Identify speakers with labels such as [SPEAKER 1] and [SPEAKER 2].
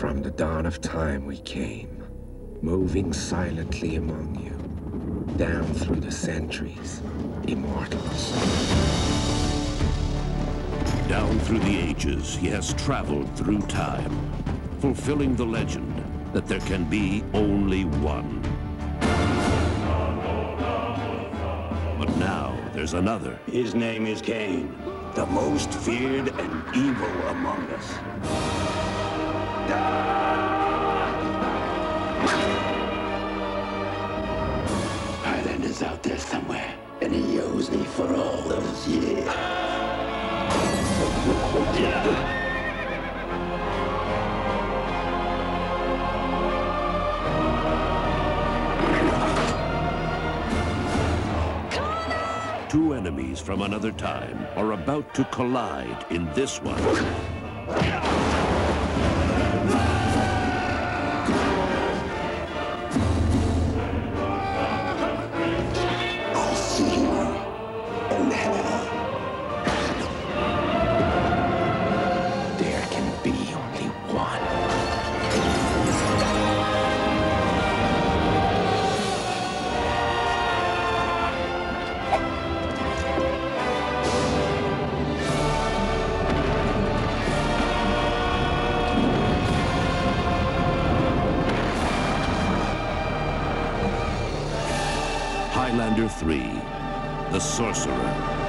[SPEAKER 1] From the dawn of time we came, moving silently among you, down through the centuries, immortals.
[SPEAKER 2] Down through the ages, he has traveled through time, fulfilling the legend that there can be only one. But now, there's another.
[SPEAKER 3] His name is Cain, the most feared and evil among us. Highlander's out there somewhere, and he owes me for all those years.
[SPEAKER 2] Two enemies from another time are about to collide in this one.
[SPEAKER 3] I'll see you in hell.
[SPEAKER 1] There can be only one.
[SPEAKER 2] Highlander III, the Sorcerer.